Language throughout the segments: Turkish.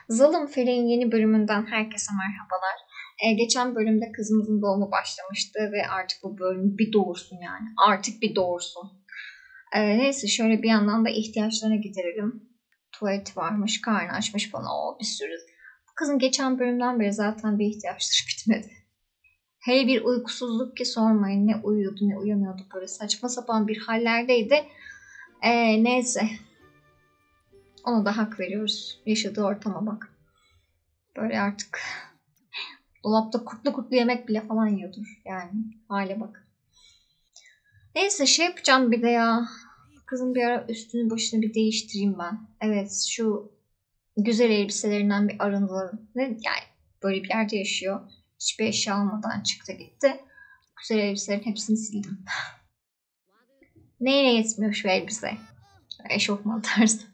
Zalim Feleğin yeni bölümünden herkese merhabalar. Geçen bölümde kızımızın doğumu başlamıştı ve artık bu bölüm bir doğursun yani. Artık bir doğursun. Neyse şöyle bir yandan da ihtiyaçlarına giderelim. Tuvaleti varmış, karnı açmış falan bir sürü. Bu kızın geçen bölümden beri zaten bir ihtiyaçları bitmedi. Hele bir uykusuzluk ki sormayın, ne uyuyordu ne uyanıyordu, böyle saçma sapan bir hallerdeydi. Neyse. Ona da hak veriyoruz. Yaşadığı ortama bak. Böyle artık dolapta kurtlu yemek bile falan yiyordur. Yani hale bak. Neyse şey yapacağım bir de ya. Kızın bir ara üstünü başını bir değiştireyim ben. Evet şu güzel elbiselerinden bir arındıralım. Yani böyle bir yerde yaşıyor. Hiçbir eşya almadan çıktı gitti. Güzel elbiselerin hepsini sildim. Neyine yetmiyor şu elbise? Eşofman tarzı.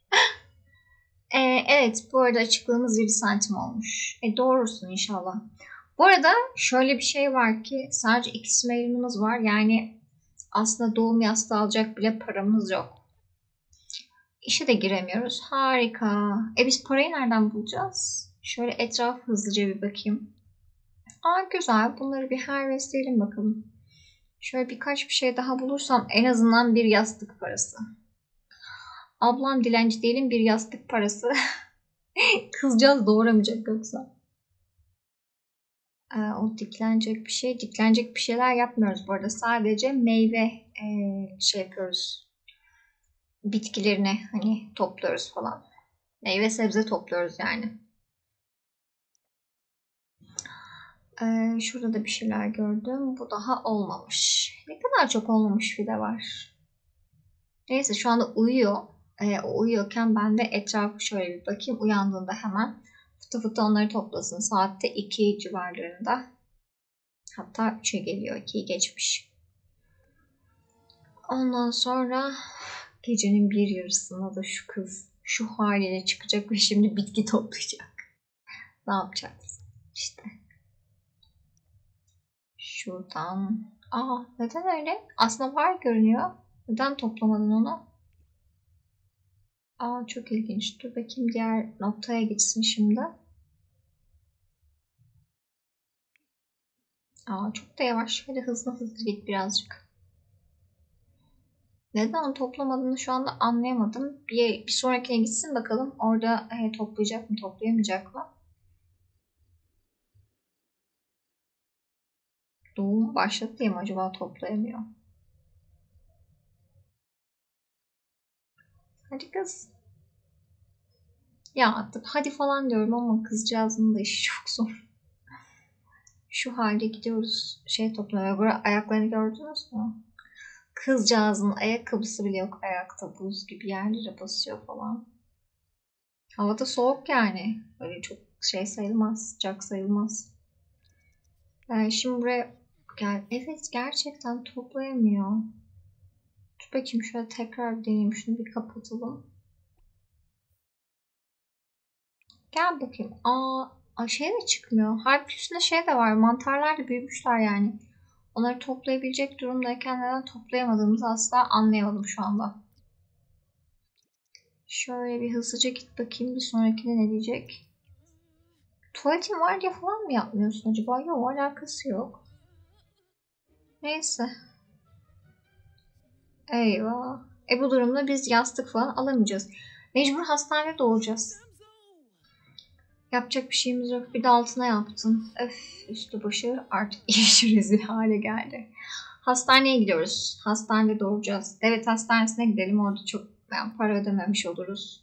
Evet bu arada açıklığımız 7 santim olmuş. Doğrusun inşallah. Bu arada şöyle bir şey var ki sadece 2 mailimiz var. Yani aslında doğum yastığı alacak bile paramız yok. İşe de giremiyoruz. Harika. Biz parayı nereden bulacağız? Şöyle etrafı hızlıca bir bakayım. Güzel. Bunları bir harvestleyelim bakalım. Şöyle birkaç bir şey daha bulursam en azından bir yastık parası. Ablam dilenci değilim, bir yastık parası. Kızcağız doğuramayacak yoksa. O diklenecek bir şeyler yapmıyoruz bu arada. Sadece meyve şey yapıyoruz. Bitkilerini hani topluyoruz falan. Meyve sebze topluyoruz yani. Şurada da bir şeyler gördüm. Bu daha olmamış. Ne kadar çok olmamış fide var. Neyse şu anda uyuyor. O uyuyorken ben de etrafı şöyle bir bakayım. Uyandığında hemen fıtı fıtı onları toplasın. Saatte 2 civarlarında. Hatta 3'e geliyor. 2'yi geçmiş. Ondan sonra gecenin bir yarısında da şu kız şu haliyle çıkacak ve şimdi bitki toplayacak. Ne yapacağız? İşte. Şuradan. Neden öyle? Aslında var görünüyor. Neden toplamadın onu? Çok ilginç. Dur bakayım diğer noktaya gitsin şimdi. Çok da yavaş. Hadi hızlı git birazcık. Neden onu toplamadığını şu anda anlayamadım. Bir sonrakine gitsin bakalım. Orada toplayacak mı, toplayamayacak mı? Doğum başladı diye mi acaba toplayamıyor? Hadi kız. Ya hadi falan diyorum ama kızcağızın da işi çok zor. Şu halde gidiyoruz toplamaya. Böyle ayaklarını gördünüz mü? Kızcağızın ayakkabısı bile yok ayakta. Buz gibi yerlere basıyor falan. Havada soğuk yani. Böyle çok sayılmaz. Sıcak sayılmaz. Şimdi buraya gel. Evet gerçekten toplayamıyor. Dur bakayım şöyle tekrar deneyeyim. Şunu bir kapatalım. Gel bakayım. Şey de çıkmıyor. Halbuki üstünde de var. Mantarlar da büyümüşler yani. Onları toplayabilecek durumdayken neden toplayamadığımızı asla anlayamadım şu anda. Şöyle bir hızlıca git bakayım bir sonrakine ne diyecek. Tuvaletin var diye falan mı yapmıyorsun acaba? Yok alakası yok. Neyse. Eyvah. Bu durumda biz yastık falan alamayacağız. Mecbur hastanede doğuracağız. Yapacak bir şeyimiz yok. Bir de altına yaptın. Üstü başı artık iyice rezil hale geldi. Hastaneye gidiyoruz. Hastanede doğuracağız. Devlet hastanesine gidelim. Orada çok para ödememiş oluruz.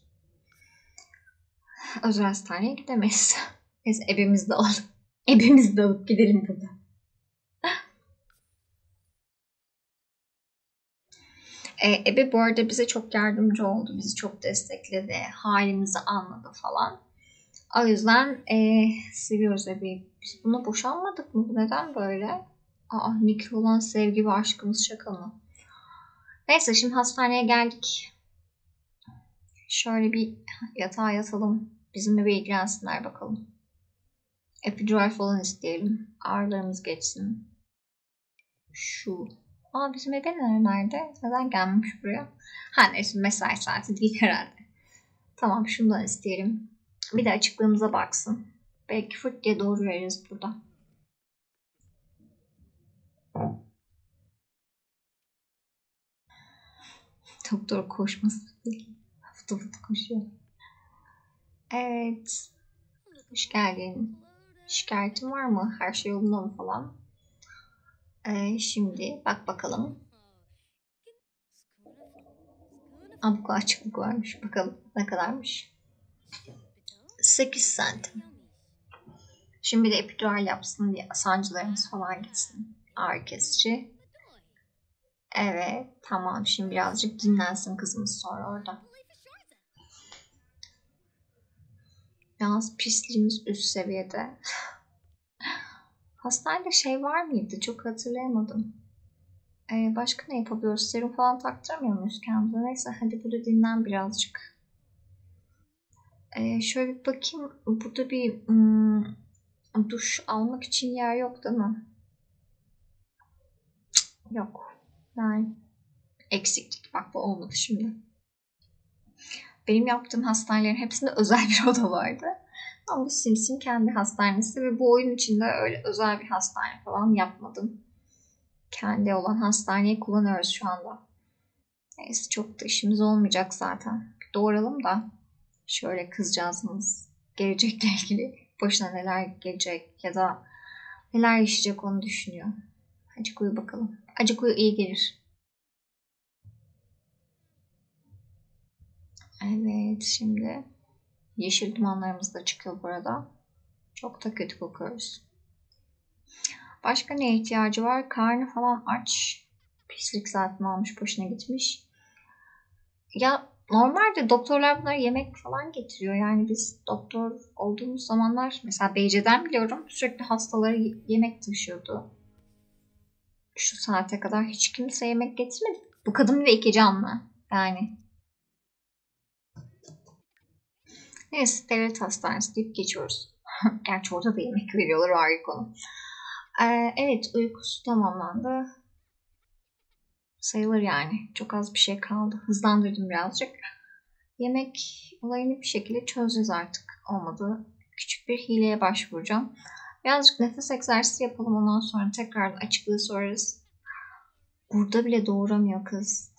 Özel hastaneye gidemeyiz. Neyse ebemizi de alalım. Ebemizi de alıp gidelim burada. Ebe bu arada bize çok yardımcı oldu. Bizi çok destekledi. Halimizi anladı falan. O yüzden seviyoruz Ebe'yi. Biz buna boşanmadık mı? Neden böyle? Nick'e olan sevgi ve aşkımız şaka mı? Neyse şimdi hastaneye geldik. Şöyle bir yatağa yatalım. Bizimle ilgilensinler bakalım. Epidural falan isteyelim. Ağrılarımız geçsin. Bizim Ebe nerede? Neden gelmiş buraya? Neyse mesai saati değil herhalde. Tamam şundan isteyelim. Bir de açıklığımıza baksın. Belki fırt diye doğru veririz burada. Doktor koşması. Fıtı fıtı koşuyor. Evet. Hoş geldin. Şikayetin var mı? Her şey yolunda mı falan? Şimdi bak bakalım. Bu kadar açıklık varmış. Bakalım ne kadarmış. 8 santim. Şimdi de epidural yapsın diye sancılarımız falan gitsin. Ağrı kesici. Evet tamam, şimdi birazcık dinlensin kızımız sonra orada. Yalnız pisliğimiz üst seviyede. Hastanede şey var mıydı? Çok hatırlayamadım. Başka ne yapabiliyoruz? Serum falan taktırmıyor muyuz kendimize? Neyse hadi burada dinlen birazcık. Şöyle bir bakayım. Burada bir duş almak için yer yok değil mi? Yok. Yani eksiklik. Bak bu olmadı şimdi. Benim yaptığım hastanelerin hepsinde özel bir oda vardı. Ama bu Sims'in kendi hastanesi ve bu oyun içinde öyle özel bir hastane falan yapmadım. Kendi olan hastaneyi kullanıyoruz şu anda. Neyse çok da işimiz olmayacak zaten. Doğuralım da şöyle kızcağızımız gelecekle ilgili başına neler gelecek ya da neler yaşayacak onu düşünüyor. Acık uyu bakalım. Acık uyu iyi gelir. Evet şimdi yeşil dumanlarımız da çıkıyor burada. Çok da kötü kokuyoruz. Başka neye ihtiyacı var? Karnı falan aç. Pislik zaten almış başına gitmiş. Ya normalde doktorlar bunlara yemek falan getiriyor. Yani biz doktor olduğumuz zamanlar mesela Beyce'den biliyorum sürekli hastaları yemek taşıyordu. Şu saate kadar hiç kimse yemek getirmedi. Bu kadın ve iki canlı. Yani. Neyse devlet hastanesi deyip geçiyoruz. Gerçi orada da yemek veriyorlar, ayrı konu. Evet uykusu tamamlandı. Sayılır yani. Çok az bir şey kaldı. Hızlandırdım birazcık. Yemek olayını bir şekilde çözeceğiz artık. Olmadı. Küçük bir hileye başvuracağım. Birazcık nefes egzersizi yapalım. Ondan sonra tekrar açıklığı sorarız. Burada bile doğuramıyor kız.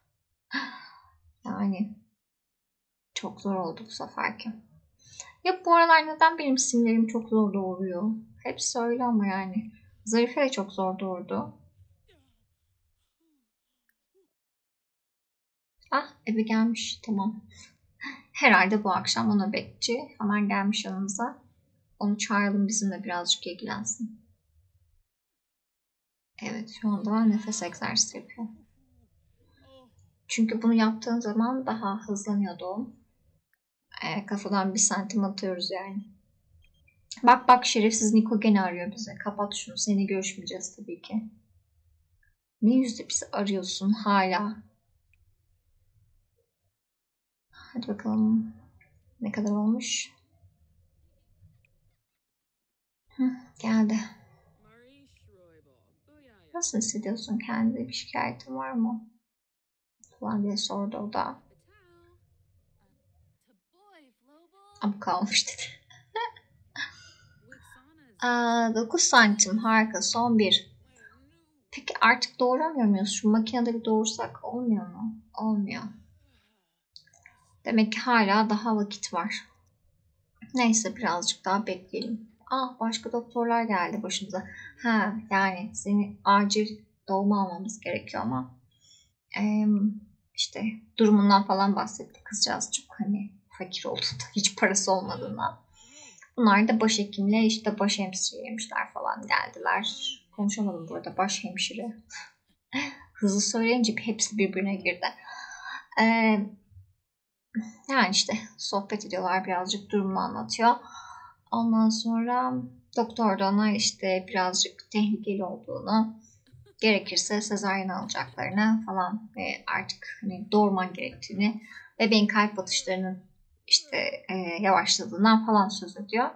Yani çok zor oldu bu seferki. Ya bu aralar neden benim sinirlerim çok zor doğuruyor? Hepsi öyle ama yani. Zarife de çok zor doğurdu. Ah eve gelmiş, tamam. Herhalde bu akşam ona bekçi. Hemen gelmiş yanımıza. Onu çağıralım bizimle birazcık ilgilensin. Evet şu anda nefes egzersizi yapıyor. Çünkü bunu yaptığın zaman daha hızlanıyor doğum. Kafadan 1 santim atıyoruz yani. Bak bak şerefsiz Niko gene arıyor bizi. Kapat şunu, seni görüşmeyeceğiz tabii ki. Ne yüzle bizi arıyorsun hala? Hadi bakalım. Ne kadar olmuş? Geldi. Nasıl hissediyorsun kendini? Bir şikayetin var mı? Falan diye sordu o da. Bu kalmış dedi. 9 santim harika, son bir. Peki artık doğuramıyor muyuz? Şu makinede bir doğursak olmuyor mu? Olmuyor. Demek ki hala daha vakit var. Neyse birazcık daha bekleyelim. Başka doktorlar geldi başımıza. Yani seni acil doğuma almamız gerekiyor ama işte durumundan falan bahsetti kızcağız, çok hani fakir olduğunda, hiç parası olmadığından. Bunlar da başhekimle işte baş hemşireymişler falan geldiler. Konuşamadım burada, baş hemşire. Hızlı söyleyince hepsi birbirine girdi. Yani işte sohbet ediyorlar, birazcık durumunu anlatıyor. Ondan sonra doktor da ona işte birazcık tehlikeli olduğunu, gerekirse sezaryen alacaklarını falan ve artık hani doğurman gerektiğini, bebeğin kalp atışlarının işte yavaşladığından falan söz ediyor.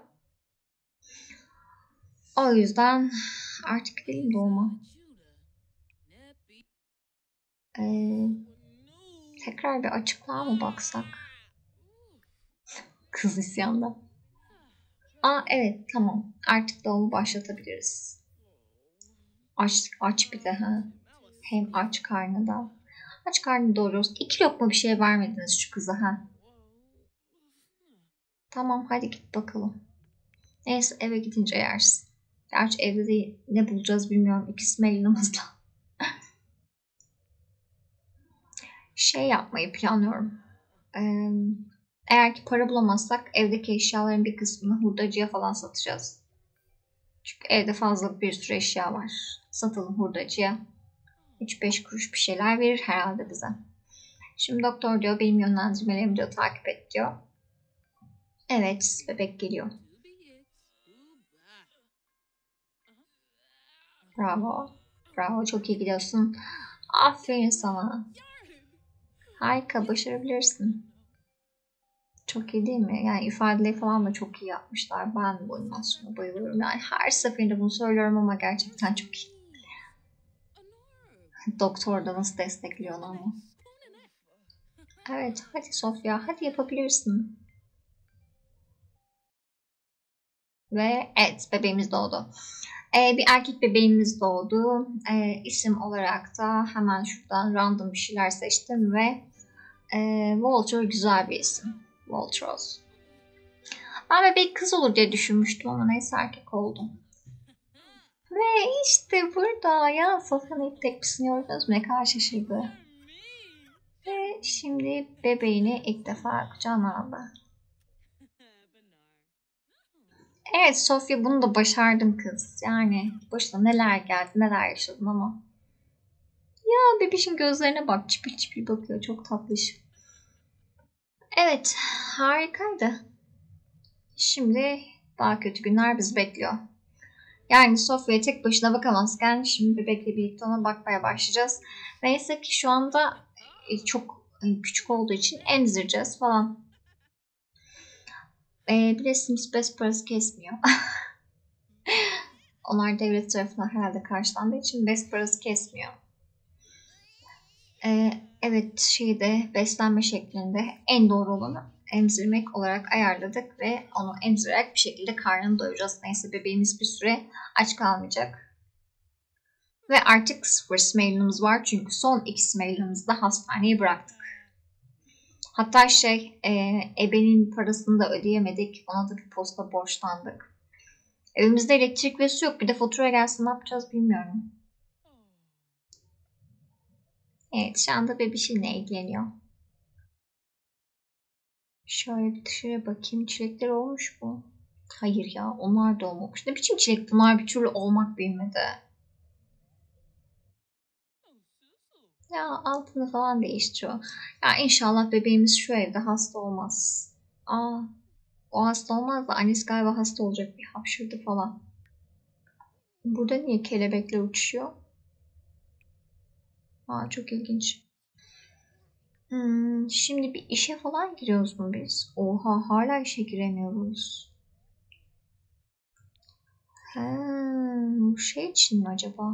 O yüzden artık gidelim doğuma. Tekrar bir açıklığa mı baksak? Kız isyanda. Aa evet tamam. Artık doğumu başlatabiliriz. Aç bir de ha. Hem aç karnında. Aç karnı doğuruyoruz. 2 lokma bir şey vermediniz şu kıza ha. Tamam hadi git bakalım. Neyse eve gidince yersin. Gerçi evde de ne bulacağız bilmiyorum. İkisi elimizde. Şey yapmayı planlıyorum. Eğer ki para bulamazsak evdeki eşyaların bir kısmını hurdacıya falan satacağız. Çünkü evde fazla bir sürü eşya var. Satalım hurdacıya. 3-5 kuruş bir şeyler verir herhalde bize. Şimdi doktor diyor benim yönlendirmelerimi diyor takip et diyor. Evet bebek geliyor. Bravo. Bravo çok iyi gidiyorsun. Aferin sana. Harika başarabilirsin. Çok iyi değil mi? Yani ifadeleri falan da çok iyi yapmışlar. Ben bu animasyona bayılıyorum. Yani her seferinde bunu söylüyorum ama gerçekten çok iyi. Doktor da nasıl destekliyor onu ama. Evet hadi Sofya hadi yapabilirsin. Ve evet bebeğimiz doğdu. Bir erkek bebeğimiz doğdu. İsim olarak da hemen şuradan random bir şeyler seçtim ve Walter güzel bir isim. Waltros. Ben bebek kız olur diye düşünmüştüm ama neyse erkek oldu. Ve işte burada ya Sofya'nın ilk tepkisini gördünüz mü? Ne kadar şaşırdı. Ve şimdi bebeğini ilk defa kucağına aldı. Evet Sofya bunu da başardın kız. Yani başına neler geldi neler yaşadın ama. Ya bebişin gözlerine bak çipil çipil bakıyor çok tatlış. Evet harikaydı. Şimdi daha kötü günler bizi bekliyor. Yani Sofya'ya tek başına bakamazken şimdi bebekle birlikte ona bakmaya başlayacağız. Neyse ki şu anda çok küçük olduğu için emzireceğiz falan. Bir de Sims best parası kesmiyor. Onlar devlet tarafından herhalde karşılandığı için best parası kesmiyor. Evet şeyde beslenme şeklinde en doğru olanı emzirmek olarak ayarladık ve onu emzirerek bir şekilde karnını doyuracağız. Neyse bebeğimiz bir süre aç kalmayacak. Ve artık 0 smail'ımız var çünkü son 2 smail'ımızı da hastaneye bıraktık. Hatta ebenin parasını da ödeyemedik. Ona da bir posta borçlandık. Evimizde elektrik ve su yok. Bir de fatura gelse ne yapacağız bilmiyorum. Evet şu anda bebişinle ilgileniyor. Şöyle bir dışarıya bakayım. Çilekler olmuş mu? Hayır ya onlar da olmamış. Ne biçim çilek bunlar bir türlü olmak bilmedi. Ya altını falan değiştiriyor. Ya inşallah bebeğimiz şu evde hasta olmaz. Aa, o hasta olmaz da annesi galiba hasta olacak bir hapşırdı falan. Burada niye kelebekler uçuşuyor? Aa, çok ilginç. Şimdi bir işe falan giriyoruz mu biz? Oha hala işe giremiyoruz. He, bu şey için mi acaba?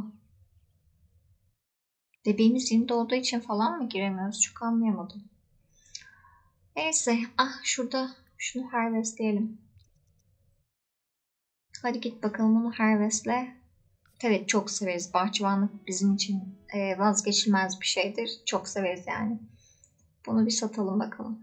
Bebeğimiz yeni doğduğu için falan mı giremiyoruz? Çok anlayamadım. Neyse. Ah şurada şunu harvestleyelim. Hadi git bakalım onu harvestle. Evet çok severiz. Bahçıvanlık bizim için vazgeçilmez bir şeydir. Çok severiz yani. Bunu bir satalım bakalım.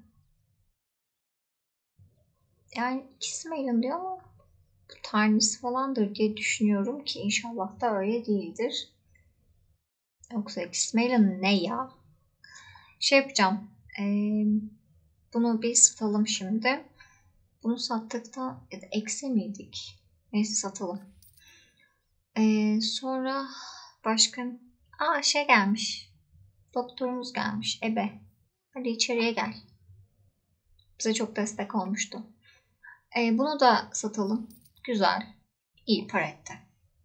Yani ikisi mi diyor ama bu tanesi falandır diye düşünüyorum ki inşallah da öyle değildir. Yoksa ikisi ne ya? Şey yapacağım. Bunu bir satalım şimdi. Bunu sattıktan ya da eksi miydik? Neyse satalım. Sonra başka şey gelmiş. Doktorumuz gelmiş. Ebe. Hadi içeriye gel. Bize çok destek olmuştu. Bunu da satalım. Güzel. İyi para etti.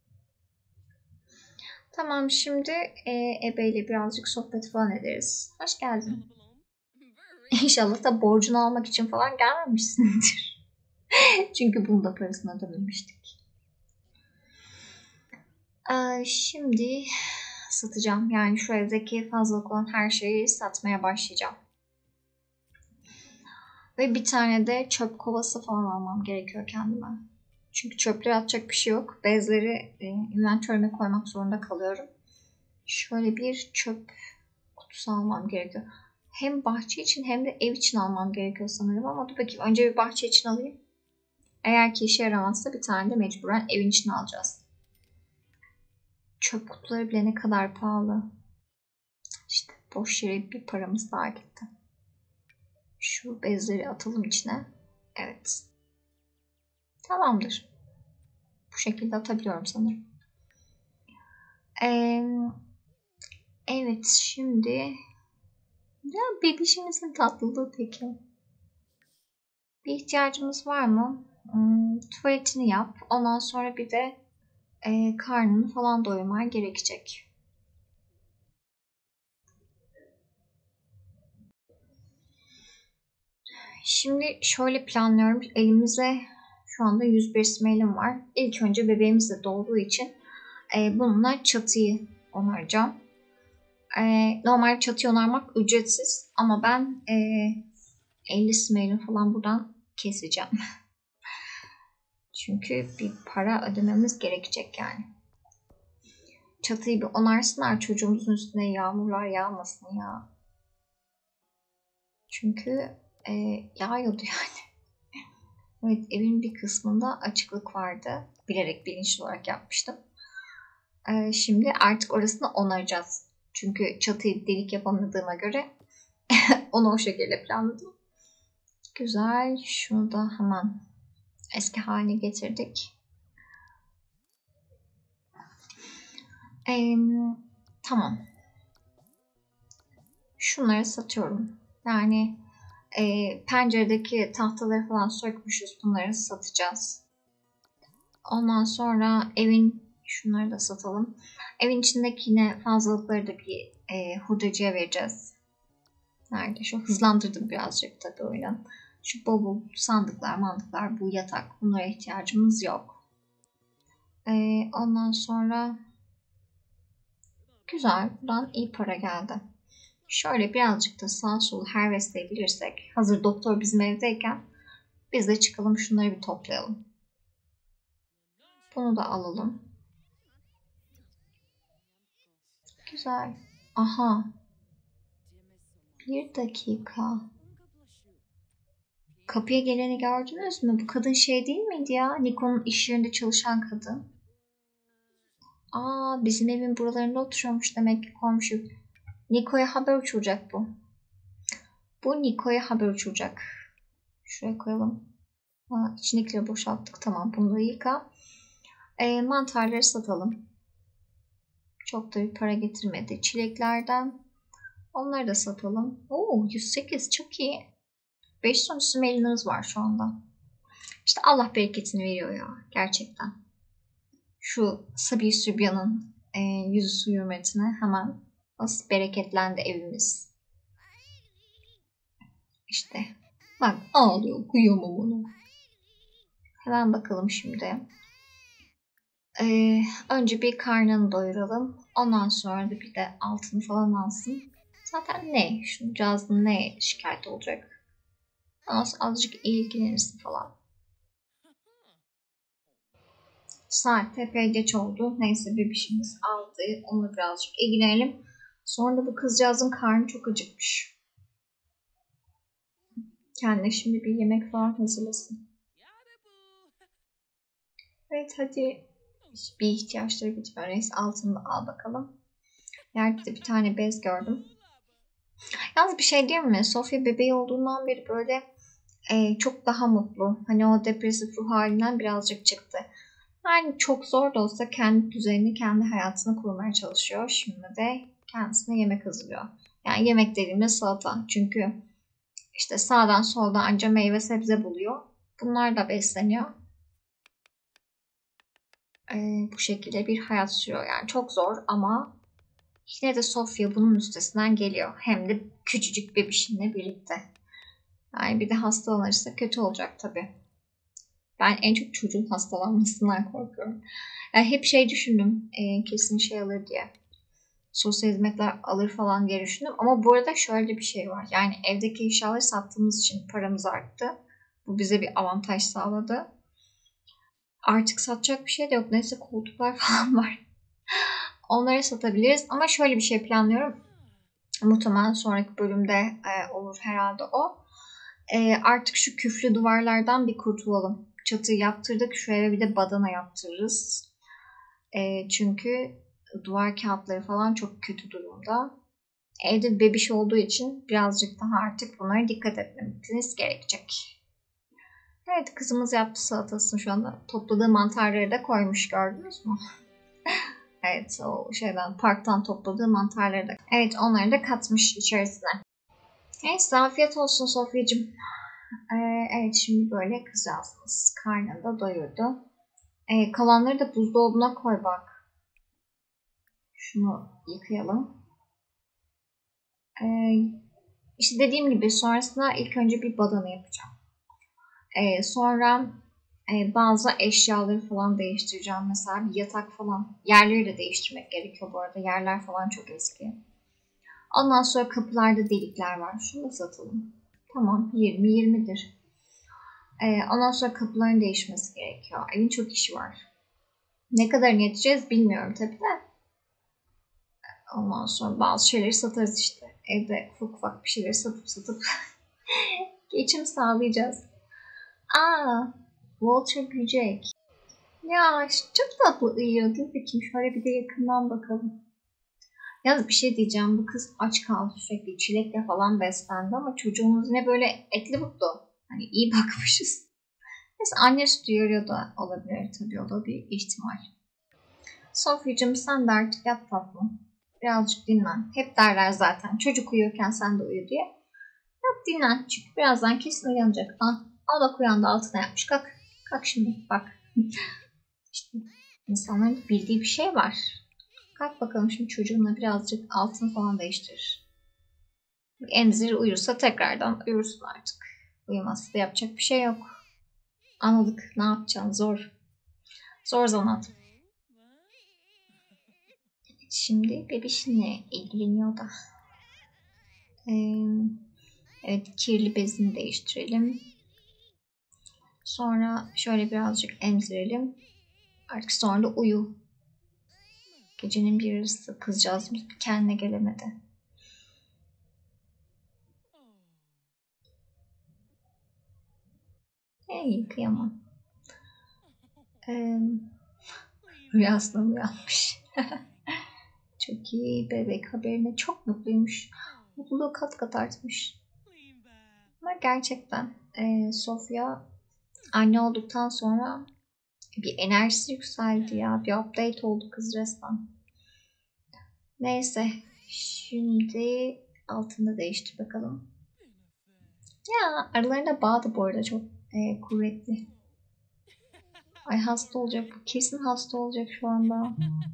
Tamam şimdi Ebe ile birazcık sohbet falan ederiz. Hoş geldin. İnşallah da borcunu almak için falan gelmemişsindir. Çünkü bunun da parasını ödememiştik. Şimdi satacağım. Yani şu evdeki fazlalık olan her şeyi satmaya başlayacağım. Ve bir tane de çöp kovası falan almam gerekiyor kendime. Çünkü çöpleri atacak bir şey yok. Bezleri inventörüme koymak zorunda kalıyorum. Şöyle bir çöp kutusu almam gerekiyor. Hem bahçe için hem de ev için almam gerekiyor sanırım ama dur bakayım. Önce bir bahçe için alayım. Eğer ki işe yaramazsa bir tane de mecburen evin için alacağız. Çöp kutuları bile ne kadar pahalı. İşte boş yere bir paramız daha gitti. Şu bezleri atalım içine. Evet. Tamamdır. Bu şekilde atabiliyorum sanırım. Evet şimdi ya bebişimizin tatlılığı peki. Bir ihtiyacımız var mı? Tuvaletini yap. Ondan sonra bir de karnını falan doyurman gerekecek. Şimdi şöyle planlıyorum. Elimizde şu anda 101 smelim var. İlk önce bebeğimiz de doğduğu için bununla çatıyı onaracağım. Normal çatıyı onarmak ücretsiz ama ben 50 smelim falan buradan keseceğim. Çünkü bir para ödememiz gerekecek yani. Çatıyı bir onarsınlar, çocuğumuzun üstüne yağmurlar yağmasın ya. Çünkü yağıyordu yani. Evet, evin bir kısmında açıklık vardı. Bilerek, bilinçli olarak yapmıştım. Şimdi artık orasını onaracağız. Çünkü çatıyı delik yapamadığıma göre onu o şekilde planladım. Güzel. Şunu da hemen eski haline getirdik. Tamam. Şunları satıyorum. Yani penceredeki tahtaları falan sökmüşüz. Bunları satacağız. Ondan sonra evin şunları da satalım. Evin içindeki yine fazlalıkları da bir hurdacıya vereceğiz. Nerede? Şu hızlandırdım birazcık tabii oyunu. Şu bavul, sandıklar, mantıklar, bu yatak. Bunlara ihtiyacımız yok. Ondan sonra güzel. Buradan iyi para geldi. Şöyle birazcık da sağ solu harvestleyebilirsek. Hazır doktor bizim evdeyken biz de çıkalım şunları bir toplayalım. Bunu da alalım. Güzel. Aha. Bir dakika. Kapıya geleni gördünüz mü? Bu kadın şey değil miydi ya? Nikon'un iş yerinde çalışan kadın. Aa, bizim evin buralarında oturuyormuş demek ki komşu. Niko'ya haber uçuracak bu. Bu Niko'ya haber uçuracak. Şuraya koyalım. İçindekileri boşalttık. Tamam, bunu da yıka. Mantarları satalım. Çok da bir para getirmedi. Çileklerden onları da satalım. Oo, 108 çok iyi. 5 son smeliniz var şu anda. İşte Allah bereketini veriyor ya. Gerçekten. Şu Sabi Sübyan'ın yüzü su hürmetine hemen nasıl bereketlendi evimiz. İşte. Bak ağlıyor. Kıyamam onu. Hemen bakalım şimdi. Önce bir karnını doyuralım. Ondan sonra da bir de altını falan alsın. Zaten ne? Şu cihazın ne şikayet olacak? Azıcık ilgilenirsin falan. Saat epey geç oldu. Neyse bebişimiz aldı. Onunla birazcık ilgilenelim. Sonra da bu kızcağızın karnı çok acıkmış. Kendine şimdi bir yemek falan hazırlasın. Evet hadi. Bir ihtiyaçları bitiyor. Neyse altını da al bakalım. Yerde de bir tane bez gördüm. Yalnız bir şey diyeyim mi? Sofya bebeği olduğundan beri böyle çok daha mutlu. Hani o depresif ruh halinden birazcık çıktı. Yani çok zor da olsa kendi düzenini, kendi hayatını kurmaya çalışıyor. Şimdi de kendisine yemek hazırlıyor. Yani yemek dediğimde salata. Çünkü işte sağdan soldan anca meyve sebze buluyor. Bunlar da besleniyor. Bu şekilde bir hayat sürüyor. Yani çok zor ama yine de Sofya bunun üstesinden geliyor. Hem de küçücük bebişinle birlikte. Yani bir de hastalanırsa kötü olacak tabii. Ben en çok çocuğun hastalanmasından korkuyorum. Yani hep şey düşündüm. Kesin şey alır diye. sosyal hizmetler alır falan diye düşündüm. Ama bu arada şöyle bir şey var. Yani evdeki eşyaları sattığımız için paramız arttı. Bu bize bir avantaj sağladı. Artık satacak bir şey de yok. Neyse koltuklar falan var. Onları satabiliriz. Ama şöyle bir şey planlıyorum. Muhtemelen sonraki bölümde olur herhalde o. Artık şu küflü duvarlardan bir kurtulalım. Çatıyı yaptırdık. Şuraya bir de badana yaptırırız. Çünkü duvar kağıtları falan çok kötü durumda. Evde bebiş olduğu için birazcık daha artık bunlara dikkat etmemiz gerekecek. Evet, kızımız yaptı salatasını şu anda. Topladığı mantarları da koymuş, gördünüz mü? Evet, o şeyden, parktan topladığı mantarları da. Evet, onları da katmış içerisine. Neyse, afiyet olsun Sofyacığım. Evet, şimdi böyle kızcağızımız karnını da doyurdu. Kalanları da buzdolabına koy bak. Şunu yıkayalım. İşte dediğim gibi sonrasında ilk önce bir badana yapacağım. Sonra bazı eşyaları falan değiştireceğim. Mesela bir yatak falan. Yerleri de değiştirmek gerekiyor bu arada. Yerler falan çok eski. Ondan sonra kapılarda delikler var. Şunu da satalım. Tamam, 20-20'dir. Ondan sonra kapıların değişmesi gerekiyor. Evin çok işi var. Ne kadar yeteceğiz bilmiyorum tabii de. Ondan sonra bazı şeyleri satarız işte. Evde ufak ufak bir şeyleri satıp geçim sağlayacağız. Aa, Walter Gücek. Ya çok tatlı uyuyor. Dur bakayım şöyle bir de yakından bakalım. Yalnız bir şey diyeceğim. Bu kız aç kaldı sürekli. Çilekle falan beslendi ama çocuğumuz ne böyle etli mutlu. Hani iyi bakmışız. Neyse anne sütü yarıyor da olabilir tabii. O da bir ihtimal. Sofyacığım sen de artık yat tatlım. Birazcık dinlen. Hep derler zaten. Çocuk uyurken sen de uyu diye. Yat dinlen. Çünkü birazdan kesin uyanacak. Ah, Allah uyandı altına yapmış. Kalk. Kalk şimdi bak. İşte insanların bildiği bir şey var. Kalk bakalım şimdi çocuğunla birazcık altını falan değiştirir. Emzir uyursa tekrardan uyursun artık. Uyumazsa da yapacak bir şey yok. Anladık. Ne yapacaksın? Zor. Zor zanaat. Şimdi bebişinle ilgileniyor da. Evet, kirli bezini değiştirelim. Sonra şöyle birazcık emzirelim. Artık sonra da uyu. Gecenin bir yarısı kızcağızımız kendine gelemedi. Kıyamam. Rüyasından uyanmış. Çok iyi, bebek haberine çok mutluymuş. Mutluluğu kat kat artmış. Ama gerçekten Sofya anne olduktan sonra bir enerjisi yükseldi ya. Bir update oldu kız resmen. Neyse. Şimdi altını değiştir bakalım. Ya aralarında bağ da bu arada çok kuvvetli. Ay hasta olacak bu. Kesin hasta olacak şu anda.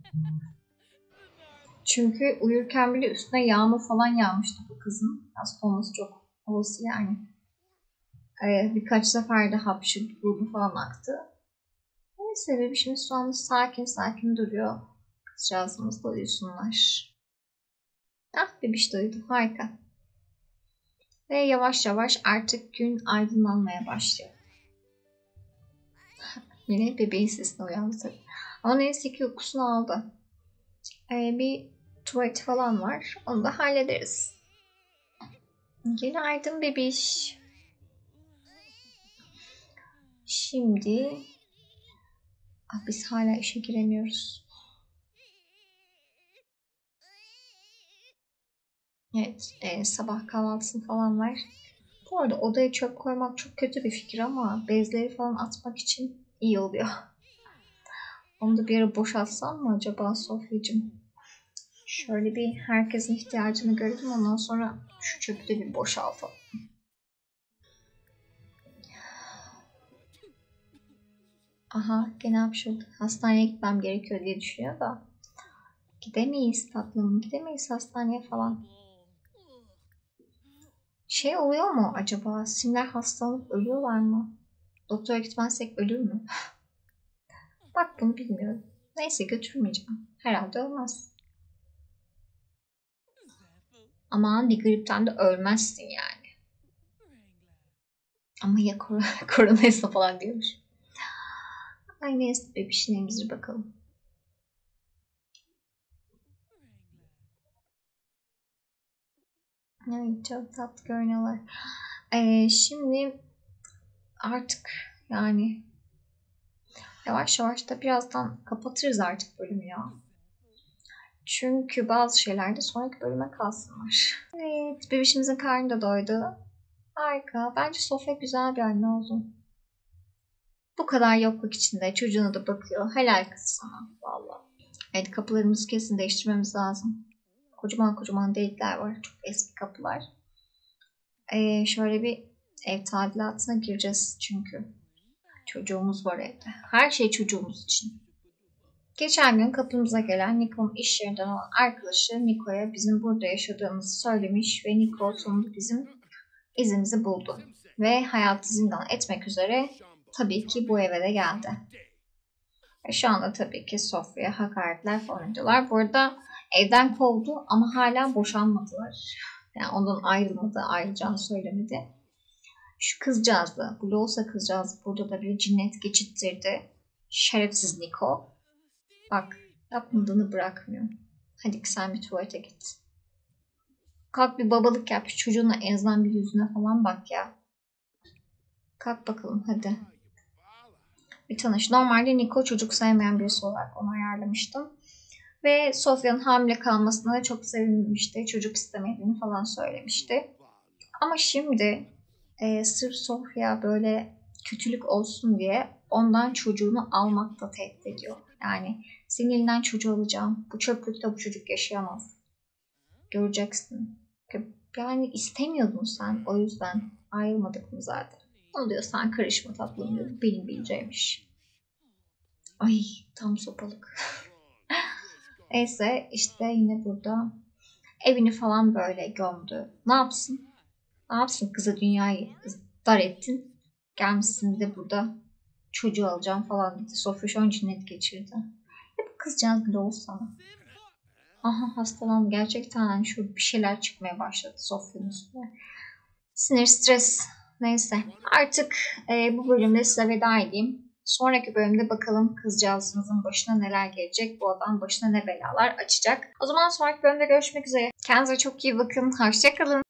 Çünkü uyurken bile üstüne yağmur falan yağmıştı bu kızın. Hasta olması çok olası yani. Birkaç sefer de hapşırdı, burnu falan aktı. Neyse bebişimiz şu anda sakin sakin duruyor. Kızcağızımız da uyusunlar. Ah, bebiş de uyudu. Harika. Ve yavaş yavaş artık gün aydınlanmaya başlıyor. Yine bebeğin sesine uyandı tabii. Ama neyse ki uykusunu aldı. Bir tuvalet falan var. Onu da hallederiz. Günaydın bebiş. Şimdi biz hala işe giremiyoruz. Evet, sabah kahvaltısını falan var. Bu arada odaya çöp koymak çok kötü bir fikir ama bezleri falan atmak için iyi oluyor. Onu da bir ara boşaltsam mı acaba Sofyacığım? Şöyle bir herkesin ihtiyacını görelim, ondan sonra şu çöpü de bir boşaltalım. Aha, gene hapşırdı. Hastaneye gitmem gerekiyor diye düşünüyor da. Gidemeyiz tatlım, gidemeyiz hastaneye falan. Şey oluyor mu acaba? Simler hastalanıp ölüyorlar mı? Doktora gitmezsek ölür mü? Bak bunu bilmiyorum. Neyse götürmeyeceğim. Herhalde olmaz. Aman bir gripten de ölmezsin yani. Ama ya koronaysa falan diyormuş. Ay neyse bebişine emzir bakalım. Evet çok tatlı görünüyorlar. Şimdi artık yani yavaş yavaş da birazdan kapatırız artık bölümü ya. Çünkü bazı şeyler de sonraki bölüme kalsınlar. Evet, bebişimizin karnı da doydu. Harika. Bence Sofya güzel bir anne oldu. Bu kadar yokluk içinde çocuğuna da bakıyor. Helal kız sana. Vallahi. Evet, kapılarımızı kesin değiştirmemiz lazım. Kocaman kocaman delikler var. Çok eski kapılar. Şöyle bir ev tadilatına gireceğiz çünkü. Çocuğumuz var evde. Her şey çocuğumuz için. Geçen gün kapımıza gelen Niko'nun iş yerinden olan arkadaşı Niko'ya bizim burada yaşadığımızı söylemiş ve Niko sonunda bizim izimizi buldu. Ve hayatı zindan etmek üzere tabii ki bu eve de geldi. Ve şu anda tabii ki Sofya'ya hakaretler falan ediyorlar. Bu arada evden kovdu ama hala boşanmadılar. Yani ondan ayrılmadı, ayrılacağını söylemedi. Şu kızcağızı, bu Loğusa kızcağızı burada da bir cinnet geçittirdi. Şerefsiz Niko. Bak yapmadığını bırakmıyor. Hadi sen bir tuvalete git. Kalk bir babalık yap. Şu çocuğuna en azından bir yüzüne falan bak ya. Kalk bakalım hadi. Bir tanış. Normalde Niko çocuk sevmeyen birisi olarak onu ayarlamıştım. Ve Sofya'nın hamile kalmasına da çok sevinmişti. Çocuk istemediğini falan söylemişti. Ama şimdi sırf Sofya böyle kötülük olsun diye ondan çocuğunu almakta tehdit ediyor. Yani senin elinden çocuğu alacağım. Bu çöplükte bu çocuk yaşayamaz. Göreceksin. Yani istemiyordun sen. O yüzden ayrılmadık mı zaten? Onu diyor sen karışma tatlım diyor. Benim bileceğimiş. Ay tam sopalık. Neyse işte yine burada evini falan böyle gömdü. Ne yapsın? Ne yapsın kıza dünyayı dar ettin. Gelmişsin bir de burada çocuğu alacağım falan dedi. Sofya şu an cinnet geçirdi. Ya bu kızcağız bile olsana. Aha hastalandı gerçekten şu bir şeyler çıkmaya başladı Sofya'nın üstüne. Sinir, stres. Neyse. Artık bu bölümde size veda edeyim. Sonraki bölümde bakalım kızcağızımızın başına neler gelecek. Bu adam başına ne belalar açacak. O zaman sonraki bölümde görüşmek üzere. Kendinize çok iyi bakın. Hoşça kalın.